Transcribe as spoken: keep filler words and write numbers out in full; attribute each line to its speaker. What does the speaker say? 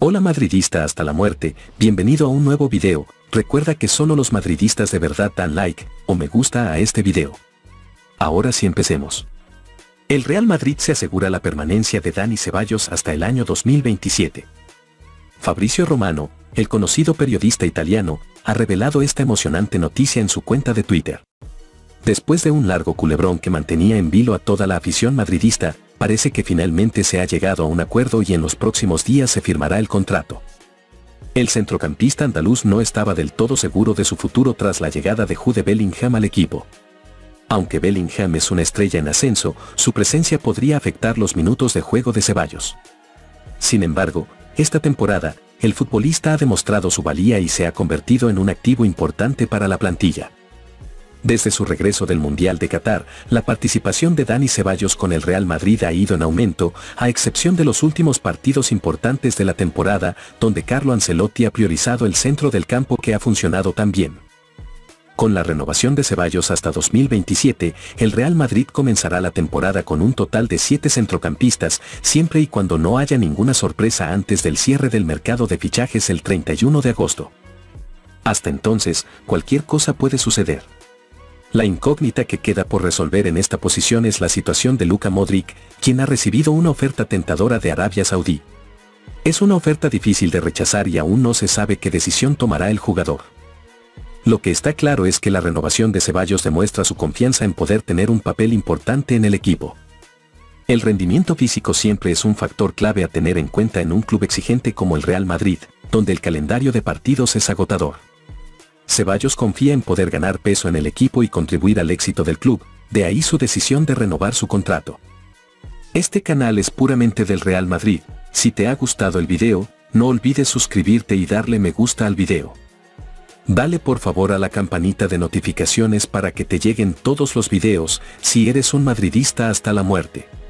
Speaker 1: Hola madridista hasta la muerte, bienvenido a un nuevo video. Recuerda que solo los madridistas de verdad dan like o me gusta a este video. Ahora sí empecemos. El Real Madrid se asegura la permanencia de Dani Ceballos hasta el año dos mil veintisiete. Fabrizio Romano, el conocido periodista italiano, ha revelado esta emocionante noticia en su cuenta de Twitter. Después de un largo culebrón que mantenía en vilo a toda la afición madridista, parece que finalmente se ha llegado a un acuerdo y en los próximos días se firmará el contrato. El centrocampista andaluz no estaba del todo seguro de su futuro tras la llegada de Jude Bellingham al equipo. Aunque Bellingham es una estrella en ascenso, su presencia podría afectar los minutos de juego de Ceballos. Sin embargo, esta temporada, el futbolista ha demostrado su valía y se ha convertido en un activo importante para la plantilla. Desde su regreso del Mundial de Qatar, la participación de Dani Ceballos con el Real Madrid ha ido en aumento, a excepción de los últimos partidos importantes de la temporada, donde Carlo Ancelotti ha priorizado el centro del campo que ha funcionado tan bien. Con la renovación de Ceballos hasta dos mil veintisiete, el Real Madrid comenzará la temporada con un total de siete centrocampistas, siempre y cuando no haya ninguna sorpresa antes del cierre del mercado de fichajes el treinta y uno de agosto. Hasta entonces, cualquier cosa puede suceder. La incógnita que queda por resolver en esta posición es la situación de Luka Modric, quien ha recibido una oferta tentadora de Arabia Saudí. Es una oferta difícil de rechazar y aún no se sabe qué decisión tomará el jugador. Lo que está claro es que la renovación de Ceballos demuestra su confianza en poder tener un papel importante en el equipo. El rendimiento físico siempre es un factor clave a tener en cuenta en un club exigente como el Real Madrid, donde el calendario de partidos es agotador. Ceballos confía en poder ganar peso en el equipo y contribuir al éxito del club, de ahí su decisión de renovar su contrato. Este canal es puramente del Real Madrid. Si te ha gustado el video, no olvides suscribirte y darle me gusta al video. Dale por favor a la campanita de notificaciones para que te lleguen todos los videos, si eres un madridista hasta la muerte.